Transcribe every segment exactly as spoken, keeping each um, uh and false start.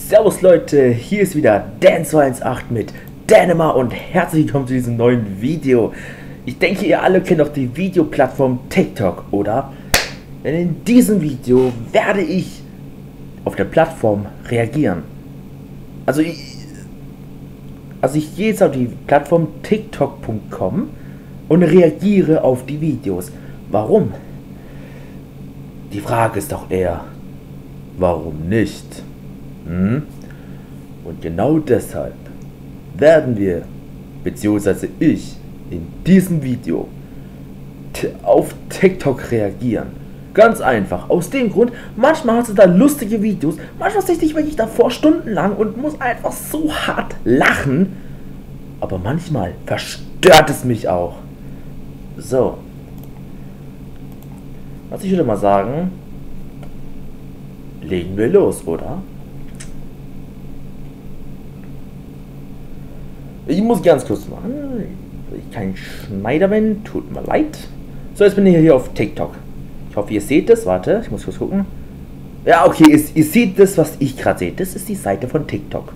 Servus Leute, hier ist wieder Dan zwei eins acht mit Dänemark und herzlich willkommen zu diesem neuen Video. Ich denke, ihr alle kennt doch die Videoplattform TikTok, oder? Denn in diesem Video werde ich auf der Plattform reagieren. Also ich, also ich gehe jetzt auf die Plattform TikTok punkt com und reagiere auf die Videos. Warum? Die Frage ist doch eher, warum nicht? Hm? Und genau deshalb werden wir, beziehungsweise ich, in diesem Video auf TikTok reagieren. Ganz einfach, aus dem Grund, manchmal hast du da lustige Videos, manchmal sitze ich wirklich davor stundenlang und muss einfach so hart lachen, aber manchmal verstört es mich auch. So. Was ich würde mal sagen, legen wir los, oder? Ich muss ganz kurz machen, weil ich kein Schneider bin, tut mir leid. So, jetzt bin ich hier auf TikTok. Ich hoffe, ihr seht das. Warte, ich muss kurz gucken. Ja, okay, ihr, ihr seht das, was ich gerade sehe. Das ist die Seite von TikTok.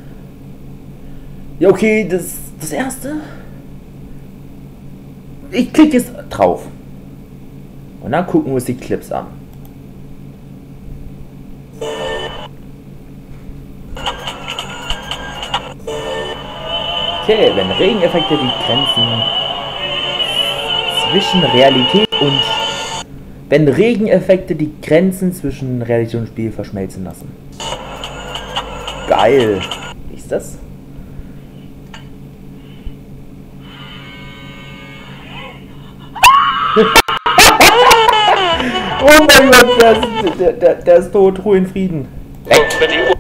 Ja, okay, das, das erste. Ich klicke jetzt drauf. Und dann gucken wir uns die Clips an. Okay, wenn Regeneffekte die Grenzen zwischen Realität und wenn Regeneffekte die Grenzen zwischen Realität und Spiel verschmelzen lassen. Geil. Wie ist das? Oh mein Gott, der ist, der, der, der ist tot. Ruhe in Frieden. Weg.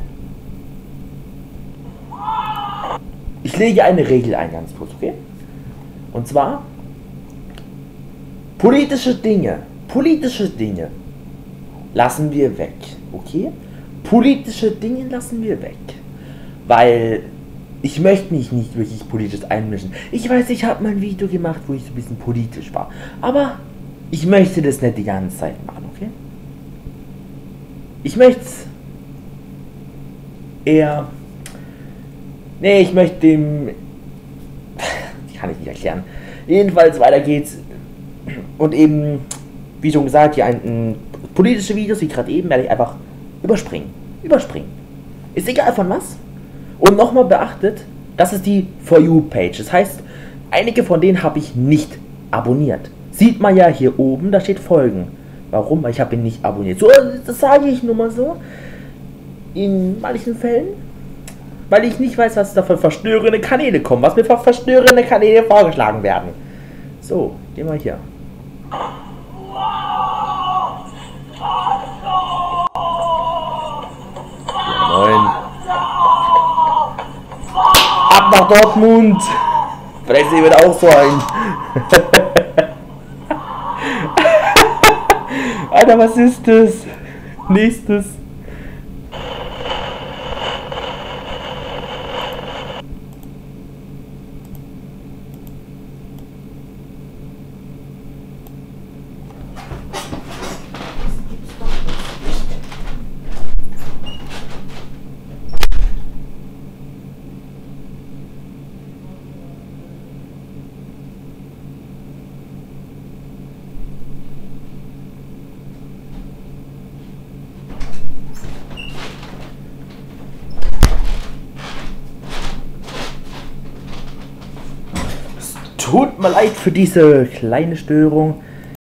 Ich lege eine Regel ein, ganz kurz, okay? Und zwar, politische Dinge, politische Dinge lassen wir weg, okay? Politische Dinge lassen wir weg, weil ich möchte mich nicht wirklich politisch einmischen. Ich weiß, ich habe mal ein Video gemacht, wo ich so ein bisschen politisch war, aber ich möchte das nicht die ganze Zeit machen, okay? Ich möchte es eher... Nee, ich möchte dem... Kann ich nicht erklären. Jedenfalls, weiter geht's. Und eben, wie schon gesagt, hier ein, ein politische Videos, wie gerade eben, werde ich einfach überspringen. Überspringen. Ist egal von was. Und nochmal beachtet, das ist die For You-Page. Das heißt, einige von denen habe ich nicht abonniert. Sieht man ja hier oben, da steht Folgen. Warum? Weil ich habe ihn nicht abonniert. So, das sage ich nur mal so. In manchen Fällen. Weil ich nicht weiß, was da für verstörende Kanäle kommen, was mir für verstörende Kanäle vorgeschlagen werden. So, gehen wir hier. Moin. Ab nach Dortmund! Vielleicht sehen wir da auch so ein. Alter, was ist das? Nächstes. Tut mir leid für diese kleine Störung.